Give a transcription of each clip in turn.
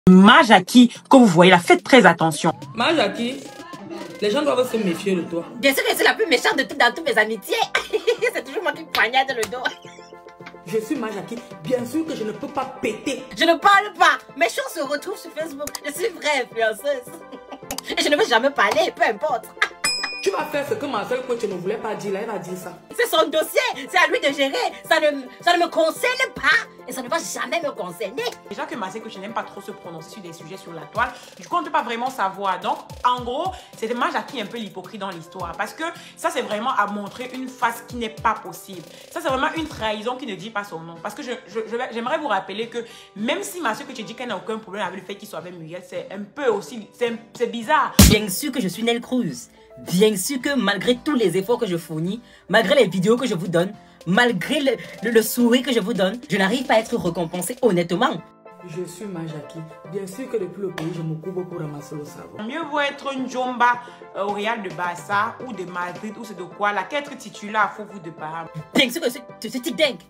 Ma Jackie, que vous voyez là, faites très attention. Ma Jackie, les gens doivent se méfier de toi. Bien sûr que je suis la plus méchante de dans toutes mes amitiés. C'est toujours moi qui poignarde le dos. Je suis Ma Jackie, bien sûr que je ne peux pas péter. Je ne parle pas. Mes choses se retrouvent sur Facebook. Je suis vraie influenceuse. Et je ne veux jamais parler, peu importe. Tu vas faire ce que Marcel Coach ne voulait pas dire, là, elle va dire ça. C'est son dossier, c'est à lui de gérer. Ça ne me concerne pas et ça ne va jamais me concerner. Déjà que Marcel Coach n'aime pas trop se prononcer sur des sujets sur la toile, du coup on ne peut pas vraiment savoir. Donc en gros, c'était Ma Jackie un peu l'hypocrite dans l'histoire. Parce que ça c'est vraiment à montrer une face qui n'est pas possible. Ça c'est vraiment une trahison qui ne dit pas son nom. Parce que j'aimerais vous rappeler que même si Marcel Coach dit qu'elle n'a aucun problème avec le fait qu'il soit avec Muriel, c'est un peu aussi, c'est bizarre. Bien sûr que je suis Nel Cruz. Bien sûr que malgré tous les efforts que je fournis, malgré les vidéos que je vous donne, malgré le sourire que je vous donne, je n'arrive pas à être récompensée honnêtement. Je suis Ma Jackie. Bien sûr que depuis le pays, je me couvre pour ramasser le savon. Mieux vaut être une Jomba au Real de Barça ou de Madrid ou c'est de quoi là qu'être titulaire à Faux de Parham. Bien sûr que je suis tic dingue.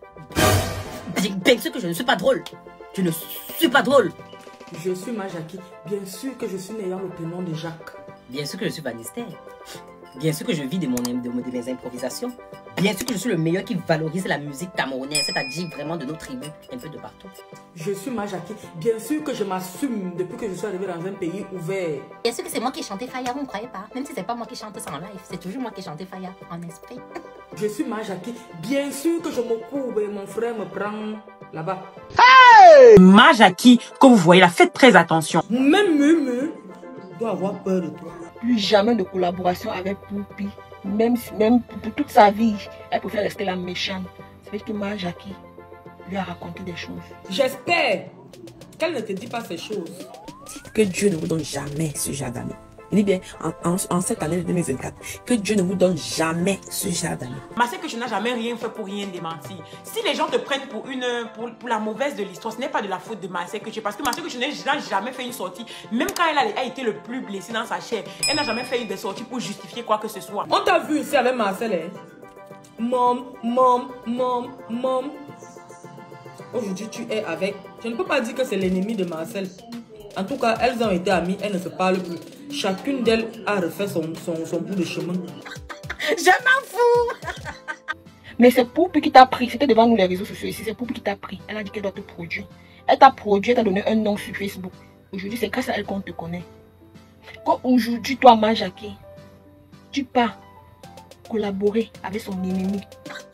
Bien sûr que je ne suis pas drôle. Je ne suis pas drôle. Je suis Ma Jackie. Bien sûr que je suis n'ayant le prénom de Jacques. Bien sûr que je suis Vanister. Bien sûr que je vis de mes improvisations. Bien sûr que je suis le meilleur qui valorise la musique camerounaise, c'est-à-dire vraiment de nos tribus, un peu de partout. Je suis Ma Jackie. Bien sûr que je m'assume depuis que je suis arrivé dans un pays ouvert. Bien sûr que c'est moi qui ai chanté Faya, vous ne croyez pas? Même si c'est pas moi qui chante ça en live, c'est toujours moi qui ai chanté Faya en esprit. Je suis Ma Jackie. Bien sûr que je me couvre et mon frère me prend là-bas. Hey! Ma Jackie, que vous voyez là, faites très attention. Même Mumu doit avoir peur de toi. Plus jamais de collaboration avec Poupi. Même pour toute sa vie, elle préfère rester la méchante. C'est parce que Ma Jackie lui a raconté des choses. J'espère qu'elle ne te dit pas ces choses. Que Dieu ne vous donne jamais ce genre d'année. Il dit bien, en cette année de 2024, que Dieu ne vous donne jamais ce genre d'année. Marcel Coach n'a jamais rien fait pour rien démentir. Si les gens te prennent pour la mauvaise de l'histoire, ce n'est pas de la faute de Marcel Coach. Parce que Marcel Coach n'a jamais fait une sortie. Même quand elle a été le plus blessée dans sa chair, elle n'a jamais fait des sorties pour justifier quoi que ce soit. On t'a vu ici avec Marcel, hein? Mom. Aujourd'hui, tu es avec... Je ne peux pas dire que c'est l'ennemi de Marcel. En tout cas, elles ont été amies, elles ne se parlent plus. Chacune d'elles a refait son bout de chemin. Je m'en fous. Mais c'est Poupi qui t'a pris. C'était devant nous les réseaux sociaux ici. C'est Poupi qui t'a pris. Elle a dit qu'elle doit te produire. Elle t'a produit, elle t'a donné un nom sur Facebook. Aujourd'hui, c'est grâce à elle qu'on te connaît. Quand aujourd'hui, toi, Ma Jackie, tu pars collaborer avec son ennemi.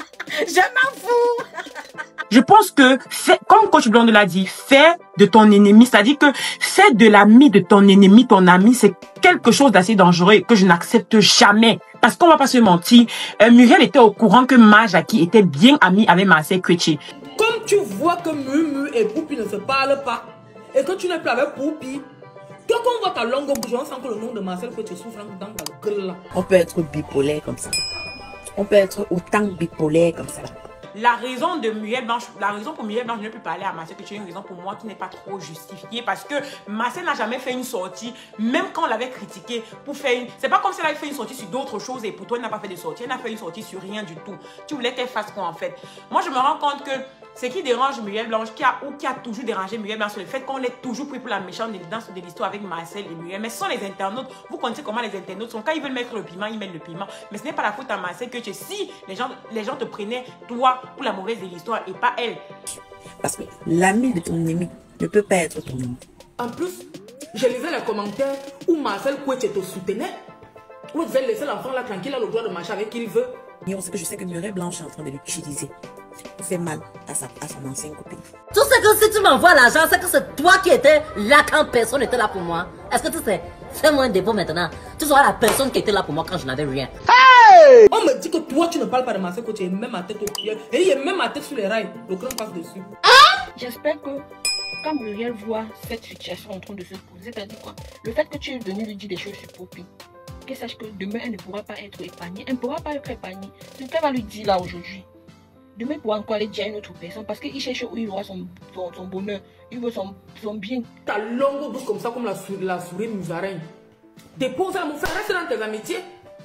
Je m'en fous. Je pense que, comme Coach Blonde l'a dit, fais de ton ennemi, c'est-à-dire que fais de l'ami de ton ennemi, ton ami, c'est quelque chose d'assez dangereux et que je n'accepte jamais. Parce qu'on va pas se mentir, Muriel était au courant que Ma Jackie était bien amie avec Marcel Coach. Comme tu vois que Mumu et Poupi ne se parlent pas, et que tu n'es plus avec Poupi, toi quand on voit ta langue bouger, on sent que le nom de Marcel Coach souffre dans ta gueule là. On peut être bipolaire comme ça. On peut être autant bipolaire comme ça. La raison de Muriel Blanche, la raison pour Muriel Blanche de ne plus parler à Marcel Coach, c'est une raison pour moi qui n'est pas trop justifiée parce que Marcel n'a jamais fait une sortie, même quand on l'avait critiqué pour faire une... C'est pas comme si elle avait fait une sortie sur d'autres choses et pour toi elle n'a pas fait de sortie, elle n'a fait une sortie sur rien du tout. Tu voulais qu'elle fasse quoi en fait? Moi je me rends compte que ce qui dérange Muriel Blanche, qui a toujours dérangé Muriel Blanche, c'est le fait qu'on l'ait toujours pris pour la méchante de l'histoire avec Marcel et Muriel. Mais ce sont les internautes. Vous connaissez comment les internautes sont. Quand ils veulent mettre le piment, ils mettent le piment. Mais ce n'est pas la faute à Marcel que si les gens te prenaient, toi, pour la mauvaise de l'histoire et pas elle. Parce que l'ami de ton ennemi ne peut pas être ton ami. En plus, je lisais les commentaires où Marcel Coach te soutenait. Vous devez laisser l'enfant là tranquille, il a le droit de marcher avec qui il veut. Et on sait que je sais que Muriel Blanche est en train de l'utiliser. Il fait mal à son ancienne copine. Tout ce que si tu m'envoies l'argent, c'est que c'est toi qui étais là quand personne n'était là pour moi. Est-ce que tu sais? Fais-moi un dépôt maintenant. Tu seras la personne qui était là pour moi quand je n'avais rien. Hey! On me dit que toi tu ne parles pas de Marcel Coach, il est même à tête au pied. Et il est même à tête sur les rails. Le cran passe dessus. J'espère que quand Muriel voit cette situation en train de se poser, c'est-à-dire quoi? Le fait que tu es venu lui dire des choses sur Poupi, qu'elle sache que demain elle ne pourra pas être épargnée. Elle ne pourra pas être épargnée. C'est ce qu'elle va lui dire là aujourd'hui. Demain, il pourra encore aller dire à une autre personne parce qu'il cherche où il aura son bonheur, il veut son bien. Ta longue bouche comme ça, comme la souris musaraigne. Dépose-la, mon frère, reste dans tes amitiés.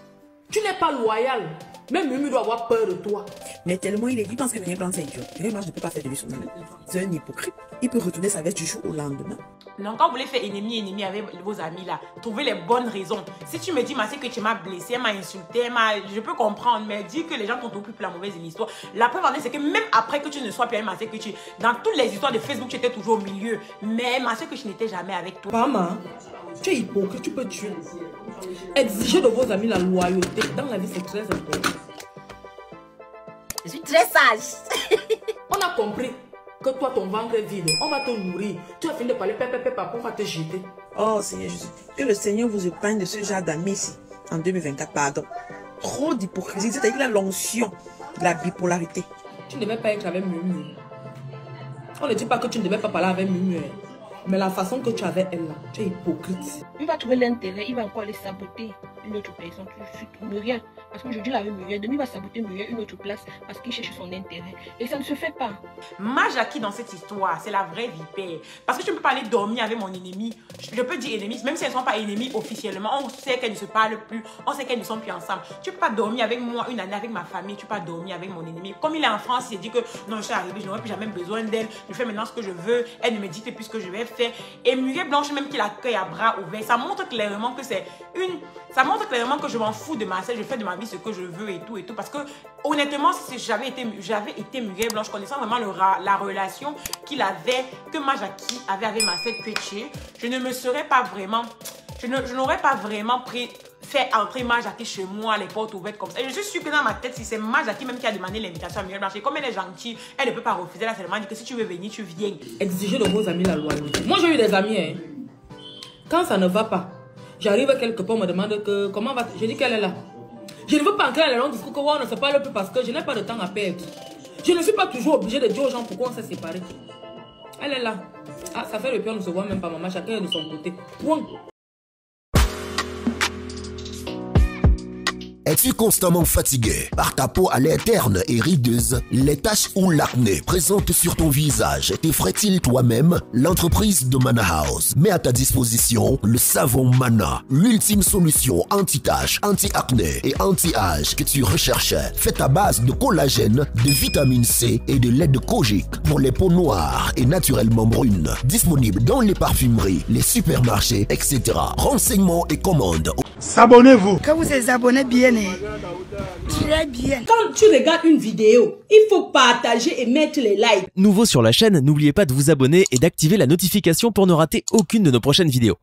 Tu n'es pas loyal. Même Mumu doit avoir peur de toi. Mais tellement il est dit, parce que Muriel Blanche c'est idiot. Muriel Blanche ne peut pas faire de lui son ami. C'est un hypocrite. Il peut retourner sa veste du jour au lendemain. Non, quand vous voulez faire ennemi avec vos amis là, trouvez les bonnes raisons. Si tu me dis, Massé, que tu m'as blessé, elle m'a insulté, je peux comprendre, mais dis que les gens t'ont occupé pour la mauvaise histoire. La preuve en est, c'est que même après que tu ne sois plus avec Massé, que tu, dans toutes les histoires de Facebook, tu étais toujours au milieu. Mais Massé, que je n'étais jamais avec toi. Maman, tu es hypocrite, tu peux tuer. Exigez de vos amis la loyauté. Dans la vie, c'est très important. Je suis très sage. On a compris que toi, ton ventre est vide. On va te nourrir. Tu as fini de parler, papa, on va te jeter. Oh Seigneur Jésus, que le Seigneur vous épargne de ce genre d'amis ici, en 2024, pardon. Trop d'hypocrisie, c'est-à-dire la l'onction de la bipolarité. Tu ne devais pas être avec Mumu. On ne dit pas que tu ne devais pas parler avec Mumu. Mais la façon que tu avais elle là, tu es hypocrite. Il va trouver l'intérêt, il va encore aller saboter une autre personne, Muriel. Parce qu'aujourd'hui, il avait Muriel. Demain, il va saboter Muriel une autre place parce qu'il cherche son intérêt. Et ça ne se fait pas. Ma Jackie dans cette histoire, c'est la vraie vipère. Parce que tu ne peux pas aller dormir avec mon ennemi. Je peux dire ennemi, même si elles ne sont pas ennemies officiellement. On sait qu'elles ne se parlent plus. On sait qu'elles ne sont plus ensemble. Tu ne peux pas dormir avec moi une année avec ma famille. Tu ne peux pas dormir avec mon ennemi. Comme il est en France, il dit que non, je suis arrivée, je n'aurai plus jamais besoin d'elle. Je fais maintenant ce que je veux. Elle ne me dit plus ce que je vais faire. Et Muriel Blanche, même qui l'accueille à bras ouverts, ça montre clairement que c'est une... Ça montre clairement que je m'en fous de Marcel. Je fais de ma vie ce que je veux et tout. Parce que honnêtement, si j'avais été Muriel Blanche, connaissant vraiment la relation qu'il avait, que ma Jackie avait avec Marcel Quetché, je ne me serais pas vraiment... Je n'aurais pas vraiment fait entrer ma Jackie chez moi, les portes ouvertes comme ça. Et je suis sûre que dans ma tête, si c'est ma Jackie même qui a demandé l'invitation à Muriel Blanche, et comme elle est gentille, elle ne peut pas refuser. Elle a seulement dit que si tu veux venir, tu viens. Exigez de vos amis la loyauté. Moi, j'ai eu des amis, hein. Quand ça ne va pas, j'arrive quelque part, on me demande que comment va. Je dis qu'elle est là. Je ne veux pas entrer dans les longs discours que on ne se parle plus parce que je n'ai pas de temps à perdre. Je ne suis pas toujours obligée de dire aux gens pourquoi on s'est séparés. Elle est là. Ah, ça fait depuis on ne se voit même pas, maman. Chacun est de son côté. Point. Es-tu constamment fatigué par ta peau à l'air terne et rideuse? Les taches ou l'acné présentes sur ton visage t'effraient-ils toi-même? L'entreprise de Mana House met à ta disposition le savon Mana, l'ultime solution anti-taches, anti-acné et anti-âge que tu recherchais. Fait à base de collagène, de vitamine C et de lait de kojic pour les peaux noires et naturellement brunes. Disponible dans les parfumeries, les supermarchés, etc. Renseignements et commandes. S'abonnez-vous. Quand vous êtes abonné bien, très bien. Quand tu regardes une vidéo, il faut partager et mettre les likes. Nouveau sur la chaîne, n'oubliez pas de vous abonner et d'activer la notification pour ne rater aucune de nos prochaines vidéos.